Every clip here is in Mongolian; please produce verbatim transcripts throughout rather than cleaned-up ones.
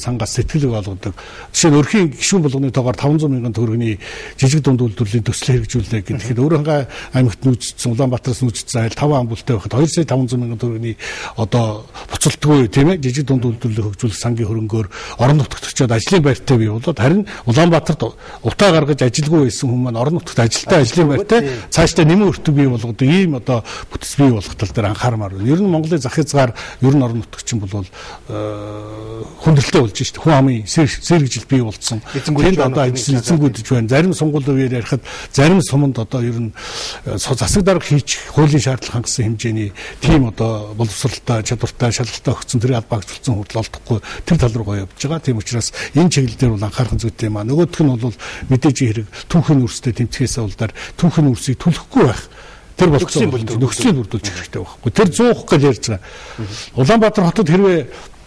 сангаас сэтгэлэг олгодог. Жишээ нь өрхийн гишүүн болгоны тоогоор таван зуун мянган төгрөгийн жижиг дунд үйлдвэрлэлийн төсөл хэрэгжүүлээ гэхэд өөрөнгө аймагт нүүцсэн Улаанбаатараас нүүцсэн айл таван ам бүлтэй байхад хоёр сая таван зуун мянган төгрөгийн одоо буцалтгүй тийм ээ жижиг дунд үйлдвэрлэлийг хөгжүүлэх сангийн хөрөнгөөр орон нутагт очиод ажлын байртай бий болоод харин Улаанбаатарт утаа гаргаж ажилгүй байсан хүмүүс маань орон нутагт ажилтаа ажлын байртай цаашдаа нэмэн өртөг бий болгоод ийм одоо бүтэц бий болох тал дээр анхаармаар байна. Ер нь Монголын зах хязгаар ер нь орон нутагчин бол хүндрэлтэй болж шүү дээ. Хүн амын сэргэжил бий болцсон. Тэнд одоо ажил эзэнгүүдж байна. Зарим сонгууль үеэр ярихад зарим суманд одоо ер нь засаг дарга хийчих хуулийн шаардлага хангасан хэмжээний тийм одоо боловсралтай, чадвартай, шалгалтай өгсөн тэрийг албаагчлсан хүртэл олдохгүй тэр тал руу явж байгаа. Тийм учраас энэ чиглэл дээр бол анхаарах зүйтэй юм аа. Нөгөөх нь бол мэдээж хэрэг түүхийн үрстэй тэмцэхээс болдоор түүхийн үрсийг түлхэхгүй байх. Тэр болцсон нөхцөлийг бүрдүүлж хэрэгтэй байхгүй. Тэр зуух гэж ярьж байгаа. Улаанбаатар хотод хэрвээ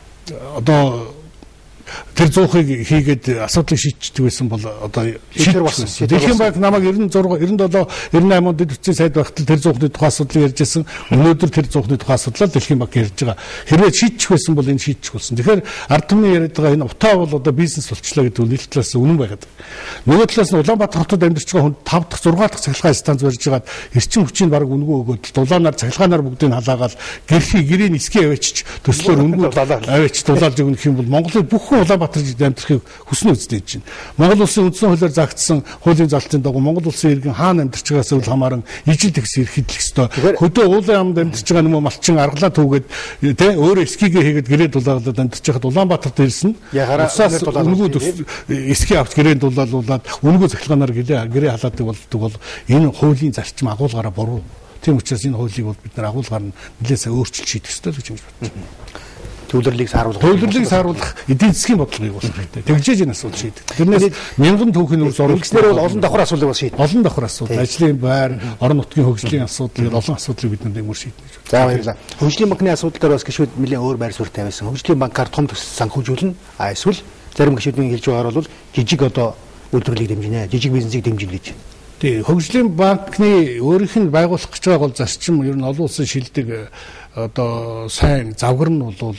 одоо тэр зуухыг хийгээд асуудлыг шийдчихдэг байсан бол одоо шийдэр болсон. Дэлхийн банк намайг девяносто шесть, девяносто семь, девяносто восемь онд эцсийн сайд байхад тэр зуухны тухай асуудлыг ярьж байсан. Өнөөдөр тэр зуухны тухай асуудлаа Дэлхийн банк ярьж байгаа. Хэрвээ шийдчих байсан бол энэ шийдчих болсон. Тэгэхээр ард түмний яриад байгаа энэ утаа бол одоо бизнес болчлаа гэдэг нь нэг талаас үнэн байгаад. Нөгөө талаас нь Улаанбаатар хотод амьдарч байгаа хүн тавь дахь, зургаал дахь цахилгаан станц барьж байгаад эрчим хүчийг бараг үнгүй өгөөд дулаанаар цахилгаанаар бүгдийг халаагаад гэрхий гэрийн эсгийн авчиж төслөөр үнгүй авчиж дулаалж өгөх юм бол Монголын бүх Улаанбаатар амьдрахыг хүснэ үздэй чинь. Монгол улсын үндсэн хуулиар заагдсан хуулийн залтын дагуу Монгол улсын иргэн хаана амьдарч байгаас үл хамааран ижил тэгс эрхидлэх ёстой. Хөдөө уулын амд амьдарч байгаа юм уу малчин аргалаа түүгээд тэ өөрөө эскигээ хийгээд гэрээ дулаалаад амьдарч байхад Улаанбаатарт ирсэн. Усаас үнгүүд эсхий авч гэрээ дулаалуулаад үнгүү цахилгаанаар гэрээ халаадаг болдог бол энэ хуулийн зарчим агуулгаараа буруу. Тийм учраас энэ хуулийг бол бид нар агуулгаар нь нэлээсээ өөрчилж шийдэх ёстой гэж бодож байна. Төвлөрлийг сааруулах. Төвлөрлийг сааруулах эдийн засгийн бодлогыг болох хэрэгтэй. Тэгжээж энэ асуудал шийдэх. Тэрнээс мянган түүхийн үрс оруулснээр бол олон давхар асуудлыг бас шийдэх. Олон давхар асуудал, ажлын байр, орон нутгийн хөгжлийн асуудал, олон асуудлыг бид нар нэмэр шийднэ гэж байна. За баярлалаа. Хөгжлийн банкны асуудал дээр бас гишүүд нэлээд өөр байр суурь тавиасан. Хөгжлийн банкар том төсөл санхүүжүүлнэ. А эсвэл зарим гишүүдийн хэлж байгаагаар бол жижиг одоо үйлдвэрлэлийг дэмжинэ, жижиг бизнесийг дэмжинэ гэж. Тий, хөгжлийн банкны өөрийнх нь байгуулах гэж байгаа бол зарчим ер нь олон улсын шилдэг одоо сайн завгар нь бол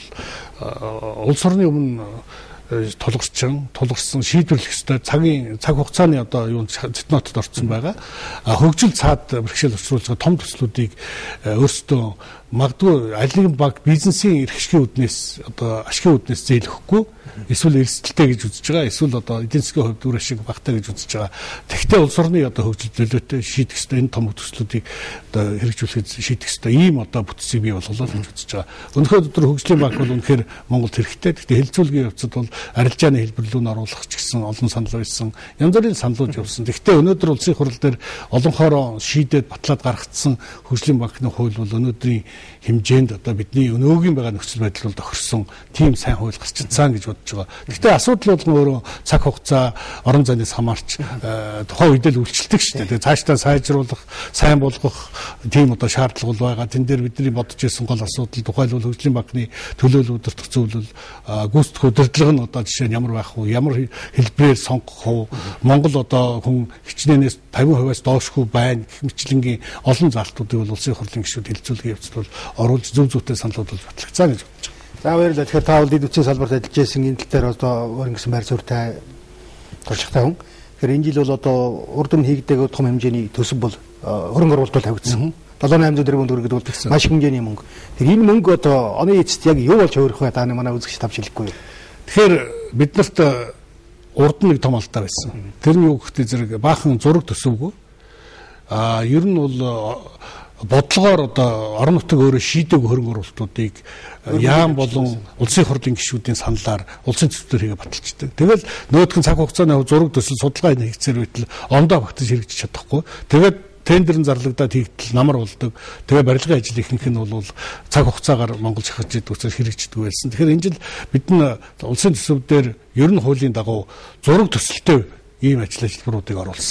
улс орны өмнө тулгарчин тулгарсан шийдвэрлэх ёстой цагийн цаг хугацааны одоо юу цитнотод орсон байгаа. Хөгжил цаад бэрхшээл учруулж байгаа том төслүүдийг өөрсдөө магадгүй аль нэгэн банк бизнесийн эрх ашигын үүднээс одоо ашигын үүднээс зээлэхгүй эсвэл эрсдэлтэй гэж үзэж байгаа, эсвэл одоо эдийн засгийн хувьд үр ашиг багтаа гэж үзэж байгаа. Тэгвэл улс орны одоо хөгжил төлөөтэй шийдэх ёстой энэ том төслүүдийг одоо хэрэгжүүлэхэд шийдэх ёстой ийм одоо бүтцийг бий болголоо гэж үзэж байгаа. Өнөөдөр өдөр хөгжлийн банк бол үнэхээр Монголд хэрэгтэй. Гэхдээ хэлцүүлгийн явцад бол арилжааны хэлбэрлүүн оруулах ч гэсэн олон санал байсан. Янз бүрийн саналууд явсан. Гэхдээ өнөөдөр улсын хурал дээр олонхоороо шийдээд батлаад гаргацсан хөгжлийн банкны хууль бол өнөөдрийн хэмжээнд одоо бидний өнөөгийн байгаа нөхцөл байдал бол тохирсон тийм сайн хууль гарч чадсан гэж бодож байгаа. Гэхдээ асуудал болгон өөрөө цаг хугацаа, орон зайнаас хамаарч тухайн үед л үйлчлдэг шүү дээ. Тэгээ цаашдаа сайжруулах, сайн болгох тийм одоо шаардлага бол байгаа. Тэн дээр бидний бодож ирсэн гол асуудал тухайлбал хөгжлийн банкны төлөөлөл удирдах зөвлөл гүйцэтгэх удирдлага нь одоо жишээ нь ямар байх вэ? Ямар хэлбэрээр сонгох вэ? Монгол одоо хүн хичнээнээс тавин хувиас доошгүй байна гэх мэтлэнгийн олон залтуудыг бол улсын хурлын гишүүд хэлцүүлэх явцад бол оруулж зөв зөвтэй саналууд бол батлагдсан гэж бодож байна. За баярлалаа. Тэгэхээр та бол дэд үтсийн салбарт ажиллаж байсан энэ тал дээр одоо өөр ингэсэн байр суурьтай туршлагатай хүн. Тэгэхээр энэ жил бол одоо урд өмнө хийгдэг том хэмжээний төсөв бол хөрөнгө оруулалт бол тавигдсан. долоо айман зуун тэрбум төгрөг гэдэг бол маш их хэмжээний мөнгө. Тэгэхээр энэ мөнгө одоо оны эцэст яг юу болж хувирах вэ? Тааны манай үзэгч тавч хэлэхгүй юу? Тэгэхээр бид нарт урд нэг том алдаа байсан. Тэр нь юу гэхдээ зэрэг баахан зураг төсөвгүй. Аа ер нь бол бодлогоор одоо орон нутгийн өөрөө шийдэг хөрөнгө оруулалтуудыг яам болон улсын хурлын гишүүдийн саналаар улсын төслөөр хийгээ баталждаг. Тэгэл нөгөөдгөн цаг хугацааны зураг төсөл судалгаа хийгцээр байтал ондоо багтаж хэрэгжиж чадахгүй. Тэгээд тендерын зарлагдаад хийгдэл намар болдог. Тэгээ барилгын ажил ихэнх нь бол цаг хугацаагаар Монгол шахаж идэг учраас хэрэгждэг байсан. Тэгэхээр энэ жил бид нь улсын төсөв дээр ер нь хуулийн дагуу зураг төсөлтэй ийм ажил ажилбаруудыг оруулсан.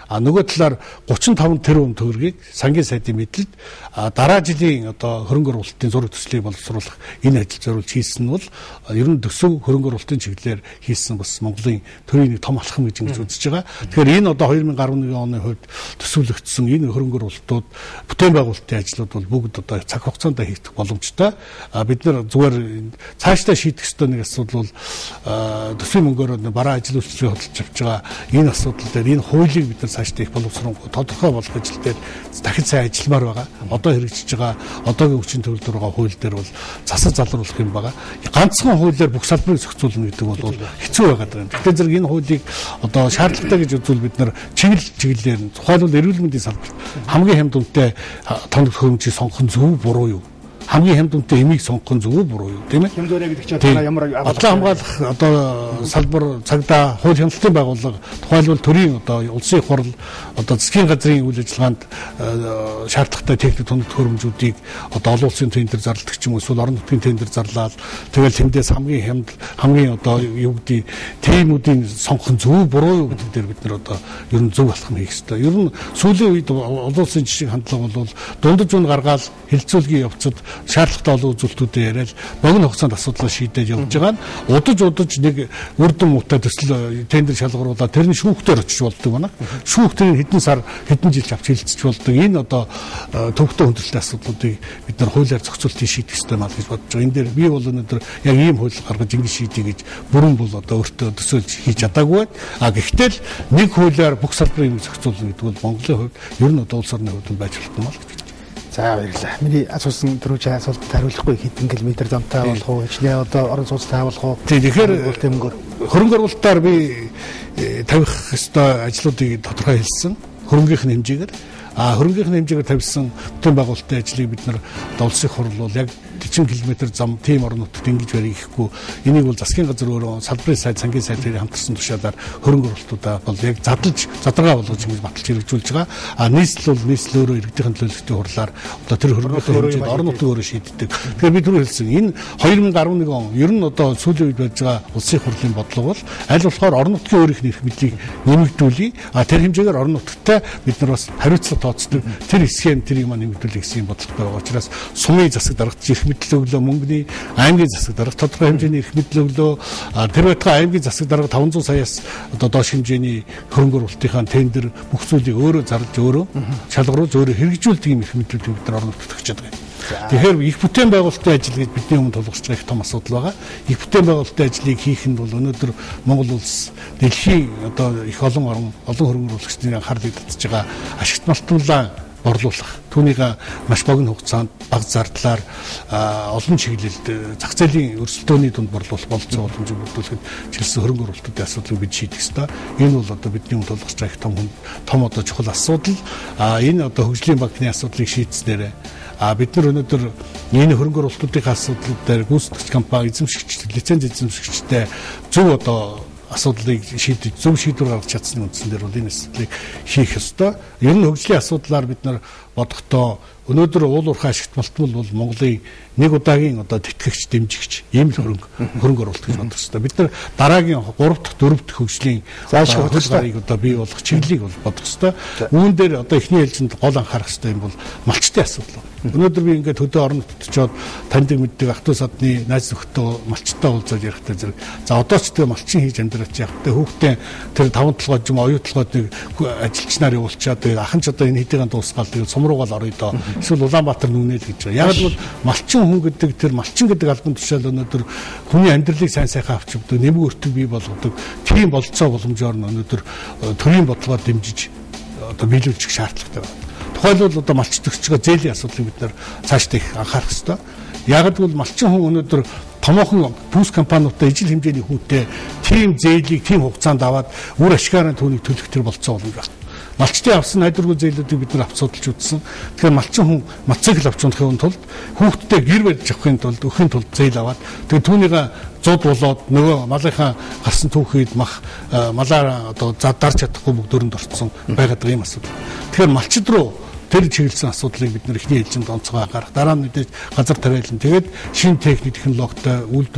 А нөгөө талаар гучин таван тэрбум төгрөгийг сангийн сайдын мэдлэлд дараа жилийн одоо хөрөнгө оруулалтын зураг төслийг боловсруулах энэ ажил зориулж хийсэн нь бол ер нь төсөв хөрөнгө оруулалтын чиглэлээр хийсэн бас Монголын төрийн нэг том алхам гэж ингэж үзэж байгаа. Тэгэхээр энэ одоо две тысячи двадцать one оны хувьд төсвөлөгдсөн энэ хөрөнгө оруулалтууд бүтээн байгуулалтын ажлууд бол бүгд одоо цаг хугацаанд хийгдэх боломжтой. А бид нар зүгээр цаашдаа шийдэх ёстой нэг асуудал бол төсвийн мөнгөөр бараа ажил үйлчлэгээ хөдөлж авч байгаа энэ асуудал дээр энэ хуулийг бид нар цаашдаа их боловсруулах тодорхой болох ажил дээр дахин сайн ажилламаар байгаа. Одоо хэрэгжиж байгаа одоогийн хүчин төгөлдөр байгаа хууль дээр бол засаж залруулах юм байгаа. Ганцхан хуулиар бүх салбарыг зохицуулна гэдэг бол хэцүү байгаад байгаа юм. Тэгэхээр зэрэг энэ хуулийг одоо шаардлагатай гэж үзвэл бид нар чиглэл чиглэлээр тухайлбал эрүүл мэндийн салбарт хамгийн хямд үнэтэй тоног хөрөмжийг сонгох нь зөв буруу юу? Хамгийн хямд үнэтэй эмийг сонгох нь зөв буруу юу, тийм ээ? Хямдвараа гэдэг чинь одоо ямар одоо хамгаалах одоо салбар цагдаа хууль хяналтын байгууллага тухайлбал төрийн одоо улсын их хурл одоо засгийн газрын үйл ажиллагаанд шаардлагатай техник тоног хөрөмжүүдийг одоо олон улсын тендер зарладаг ч юм уу эсвэл орон нутгийн тендер зарлаад тэгэл тэндээс хамгийн хямд хамгийн одоо юу гэдэг тиймүүдийн сонгох нь зөв буруу юу гэдэг дээр бид нар одоо ер нь зөв алхам хийх хэрэгтэй. Ер нь сүүлийн үед олон улсын жишээ хандлага бол дундаж үн гаргаад хилцүүлгийн явцад шаардлагатай олон үзүүлэлтүүдэд яриад богино хугацаанд асуудлаа шийдэж явж байгаа нь удаж удаж нэг үрдэн муутай төсөл тендер шалгаруулаад тэрний шүүхтээр очиж болдог байна. Шүүхтэр хэдэн сар хэдэн жил авч хилцэж болдог. Энэ одоо төвхтөө хүндрэлтэй асуудлуудыг бид нар хуулиар зохицуултыг шийдэх ёстой маа гэж бодож байгаа. Энэ дээр би бол өнөөдөр яг ийм хууль гаргаж ингэ шийдье гэж бүрэн бол одоо өөртөө төсөөлж хийж чадаагүй байна. А гэхдээ л нэг хуулиар бүх салбарыг зохицуулна гэдэг бол Монголын хувьд ер нь одоо улс орны хувьд байж болох юм аа гэж. За баярлалаа. Миний асуусан дөрвөн асуултанд хариулахгүй хэдэн километр замтай болох уу? Хичнээн одоо орон сууцтай болох уу? Тэгэхээр хөрөнгө оруулалтаар би тавих ёстой ажлуудыг тодорхой хэлсэн. Хөрөнгөхийн хэмжээгээр а хөрөнгөхийн хэмжээгээр тавьсан бүтээн байгуулалтын ажлыг бид нар улсын их хурл бол яг forty километр зам тийм орон нутагт ингэж барих гэхгүй энийг бол засгийн газар өөрөө салбарын сайд сангийн сайд хэрэг хамтарсан тушаалаар хөрөнгө оруулалтуудаа бол яг задлж задрагаа болгож ингэж баталж хэрэгжүүлж байгаа. А нийслэл бол нийслэл өөрөө иргэдийн төлөөлөлтийн хурлаар одоо тэр хөрөнгөхийн хэмжээд орон нутаг өөрөө шийддэг. Тэгэхээр бид түрүү хэлсэн энэ twenty eleven он ер нь одоо сүүлийн үед байж байгаа улсын их хурлын бодлого бол аль болохоор орон нутгийн өөрийнх нь эрх мэдлийг нэмэгдүүлээ. А тэр хэмжээгээр орон нутагтай бид нар бас хариуцлага тооцдог. Тэр хэсгээр тэрийг маань нэмэгдүүлэх гэсэн бодлоготой байгаа учраас сумын засаг дарагч эрх мэдэл өглөө мөнгөний аймгийн засаг дарга тодорхой хэмжээний эрх мэдэл өглөө тэр байтугай аймгийн засаг дарга five hundred саяас одоо доош хэмжээний хөрөнгө оруулалтынхаа тендер бүх зүйлийг өөрөө зарлж өөрөө шалгаруулж өөрөө хэрэгжүүлдэг юм эрх мэдлүүдийг бид нар орон нутагт өгч байгаа юм. Тэгэхээр их бүтээн байгуулалтын ажил гэж бидний өмнө тулгарч байгаа их том асуудал байгаа. Их бүтээн байгуулалтын ажлыг хийх нь бол өнөөдөр Монгол улс дэлхийн одоо их олон орн олон хөрөнгө оруулагчдын анхаарлыг татж байгаа ашигт малтуулаа борлуулах. Түүнийг маш богино хугацаанд бага зардлаар олон чиглэлд зах зээлийн өрсөлдөөний дунд борлуулах болцоо боломжийг бүрдүүлэхэд чиглэсэн хөрөнгө оруулалтын асуудлыг бид шийдэх ёстой. Энэ бол одоо бидний өмнө тулгарч байгаа их том том одоо чухал асуудал. А энэ одоо хөгжлийн банкны асуудлыг шийдснээр а бид нар өнөөдөр энэ хөрөнгө оруулалтын асуудлууд дээр гүйцэтгэгч компани эзэмшигч лиценз эзэмшигчтэй зөв одоо асуудлыг шийдэж зөв шийдвэр гаргаж чадсны үндсэн дээр бол энэ асуудлыг хийх ёстой. Ер нь хөгжлийн асуудлаар бид нар бодохдоо өнөөдөр уул уурхай ашигт малтмал бол Монголын нэг удаагийн одоо тэтгэгч дэмжигч ийм л хөрөнгө хөрөнгө оруулалт гэж бодох ёстой. Бид нар дараагийн three дахь four дахь хөгжлийн заашгүй хөдөлгөөнийг одоо бий болгох чиглэлийг бол бодох ёстой. Үүн дээр одоо эхний ээлжинд гол анхаарах ёстой юм бол малчтын асуудал. Өнөөдөр би ингээд хөдөө орон нутгад очиод таньдаг мэддэг ах トゥ садны найз нөхдөд малчтай уулзаад ярихдаа зэрэг за одоо ч тэгээ малчин хийж амьдраач явахтай хүүхдээ тэр таван толгойд юм оюутлогоод нэг ажилчнаар явуулчаад тэгээ ахын ч одоо энэ хэдийгээр дуусгаал тэгээ сумруугаал орё доо эсвэл Улаанбаатар нүнэл гэж байгаа. Яг л малчин хүн гэдэг тэр малчин гэдэг албан тушаал өнөөдөр хүний амьдралыг сайн сайхан авч өгдөг нэмэг өртөг бий болгодог тийм болцоо боломжоор өнөөдөр төрийн бодлогоор дэмжиж одоо биелүүлчих шаардлагатай байна. Тухайлбал одоо малчд өгчгөө зээлийн асуудлыг бид нар цаашдаа их анхаарах ёстой. Яг л малчин хүн өнөөдөр томоохон бүс компаниудаа ижил хэмжээний хүүтэй тийм зээлийг тийм хугацаанд аваад үр ашигаараа түүнийг төлөх төр болцоо болно гэх. Малчтын авсан найдваргүй зээлүүдийг бид нар авч судалж үзсэн. Тэгэхээр малчин хүн мотоцикл авч унахын тулд хүүхдтэй гэр барьж авахын тулд өхийн тулд зээл аваад тэгээд түүнийг зуд болоод нөгөө малынхаа гарсан түүхийд мах малаараа одоо дарж чадахгүй бүгд дөрөнд орцсон байгаад байгаа юм асуудал. Тэгэхээр малчид руу тэр чиглэсэн асуудлыг бид нар эхний ээлжинд онцгой анхаарах. Дараа нь мэдээж газар тариалан тэгээд шинэ техник технологитой үйлдвэр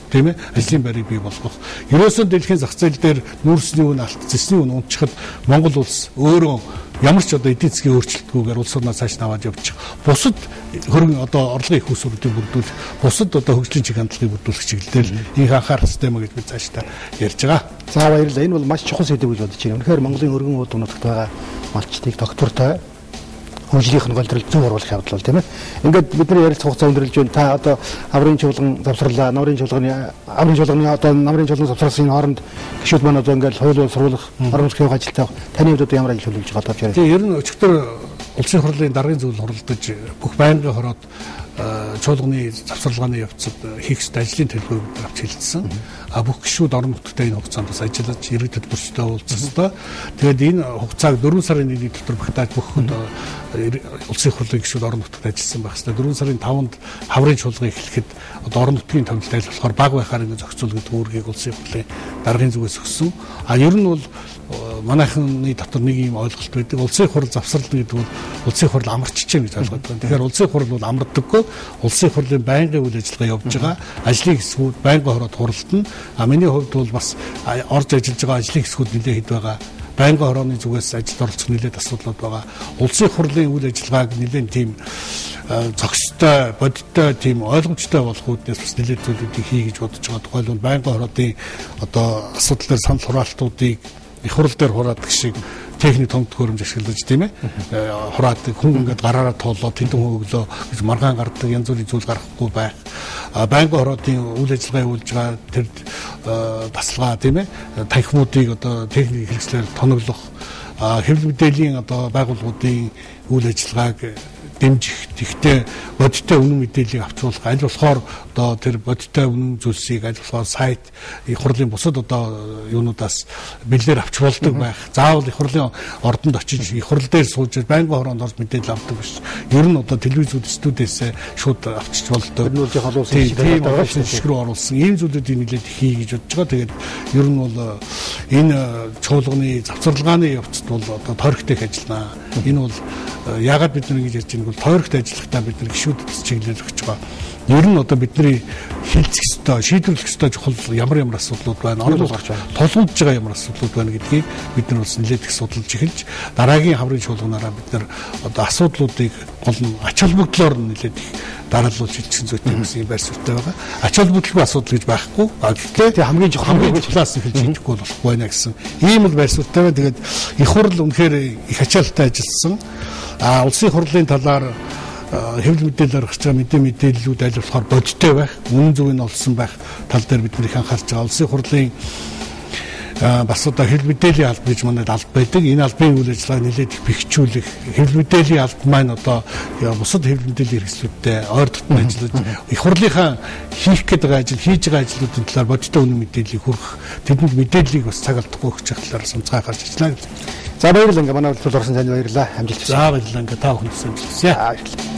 тийм ээ ажлын байрыг бий болгох. Ерөөсөө дэлхийн зах зээл дээр нүүрсний үн алт зэсний үн унтчихад Монгол улс өөрөө ямар ч одоо эдийн засгийн өөрчлөлтгүйгээр улс орноо цааш наваад явчих. Бусад хөрөнгө одоо орлогын их усруудыг бүрдүүлэх, бусад одоо хөгжлийн чиг хандлагыг бүрдүүлэх чиглэлээр их анхаарах систем гэж бид цаашдаа ярьж байгаа. За баярлалаа. Энэ бол маш чухал сэдв гэж бодож байна. Үнэхээр Монголын өргөн ууд унагт байгаа малчдыг доктортой хөгжлийнх нь голдрол зөв оруулах явдал бол тийм ээ. Ингээд бидний ярилцах хугацаа өндөрлж байна. Та одоо аврын чуулган завсарлаа, намрын чуулганы аврын чуулганы одоо намрын чуулган завсарлын хооронд гишүүд маань одоо ингээд хууль сурвалах, орон зохиог ажилтаа таны хувьд одоо ямар ажил хөлөвлөж байгаа гэж байна. Тийм ер нь өчигдөр улсын хурлын даргын зөвлөл хуралдаж бүх байнгын хороод чуулганы завсарлагын явцад хийх ёстой ажлын төлөвлөгөөг бид авч хэлсэн. А бүх гишүүд орон нутгад энэ хугацаанд бас ажиллаж иргэдэд бүрчтэй уулзах ёстой. Тэгээд энэ хугацааг дөрвөн сарын нэгний дотор багтааж бүх улсын хурлын гишүүд орон нутгад ажилласан байх ёстой. дөрвөн сарын таванд хаврын чуулган эхлэхэд одоо орон нутгийн томилт айл болохоор баг байхаар ингэ зохицуул гэдэг үүргийг улсын хурлын даргын зүгээс өгсөн. А ер нь бол манайхны дотор нэг юм ойлголт байдаг. Улсын хурал завсарлал гэдэг бол улсын хурал амарчж чинь гэж ойлгоод байна. Тэгэхээр улсын хурал бол амардаггүй. Улсын хурлын байнгын үйл ажиллагаа явж байгаа. Ажлын хэсгүүд байнгын хороод хуралдана. А миний хувьд бол бас орж ажиллаж байгаа ажлын хэсгүүд нэлээд хэд байгаа. Байнгын хорооны зүгээс ажилд оролцох нэлээд асуудлууд байгаа. Улсын хурлын үйл ажиллагааг нэлээд тийм зохистой, бодиттой, тийм ойлгомжтой болох үүднээс бас нэлээд зүйлүүдийг хий гэж бодож байгаа. Тухайлбал байнгын хороодын одоо асуудал дээр санал хураалтуудыг их хурал дээр хураадаг шиг техник томт хөрөмж ашиглаж тийм ээ хураад хүн ингээд гараараа тоолоо тэндэн хөглөө гэж маргаан гардаг янз бүрийн зүйл гаргахгүй байх. Байнгын хороодын үйл ажиллагаа явуулж байгаа тэр тасалгаа тийм ээ танхимуудыг одоо техник хэрэгслээр тоноглох хэвлэл мэдээллийн одоо байгууллагуудын үйл ажиллагааг дэмжих тэгтээ бодиттой үнэн мэдээллийг авчруулах аль болохоор одоо тэр бодиттой үнэн зүйлсийг аль болохоор сайт их хурлын бусад одоо юунуудаас бэлээр авч болдог байх. Заавал их хурлын ордонд очиж их хурл дээр сууж байнгын хороонд орж мэдээлэл авдаг биш. Ер нь одоо телевизүүд студиэс шууд авчиж болдог. Тийм шишг рүү оруулсан ийм зүйлүүдийг нэлээд хий гэж бодож байгаа. Тэгээд ер нь бол энэ чуулганы завцарлагын явцад бол одоо тойрогтой ажиллана. Энэ бол яагаад бид нэг гэж ярьж байгаа бол тойрогт ажиллахдаа бид нар гишүүдэд чиглэл өгч байгаа. Ер нь одоо бидний хилцэх ёстой, шийдвэрлэх ёстой чухал ямар ямар асуудлууд байна, орон болгож тулгуурлаж байгаа ямар асуудлууд байна гэдгийг бид нар бас нэлээд их судалж эхэлж дараагийн хаврын чуулганаараа бид нар одоо асуудлуудыг гол нь ач холбогдлоор нэлээд их дараалуулж хэлсэн зүйтэй гэсэн байр суурьтай байгаа. Ач холбогдлого асуудал гэж байхгүй. Гэхдээ хамгийн чухал хамгийн чухлаас эхэлж хийхгүй болохгүй байна гэсэн ийм л байр суурьтай байна. Тэгээд их хурл үнэхээр их ачаалттай ажилласан. А улсын хурлын талаар хэвлэл мэдээлэлээр гарч байгаа мэдээ мэдээллүүд аль болохоор бодиттой байх, үнэн зөвийг олсон байх тал дээр бид нэр их анхаарч байгаа. Улсын хурлын бас одоо хэвлэл мэдээллийн алба гэж манайд алба байдаг. Энэ албаны үйл ажиллагааг нэлээд их бэхжүүлэх, хэвлэл мэдээллийн алба маань одоо бусад хэвлэл мэдээллийн хэрэгслүүдтэй ойр дотн ажиллаж их хурлынхаа хийх гээд байгаа ажил, хийж байгаа ажлуудын талаар бодиттой үнэн мэдээллийг хүргэх, тэдэнд мэдээллийг бас цаг алдахгүй өгч явах талаар сонцгой анхаарч ажиллана. За баярлалаа. Манай урьдчилан орсон танд баярлалаа. Амжилт хүсье. За баярлалаа. Та бүхэнд амжилт хүсье.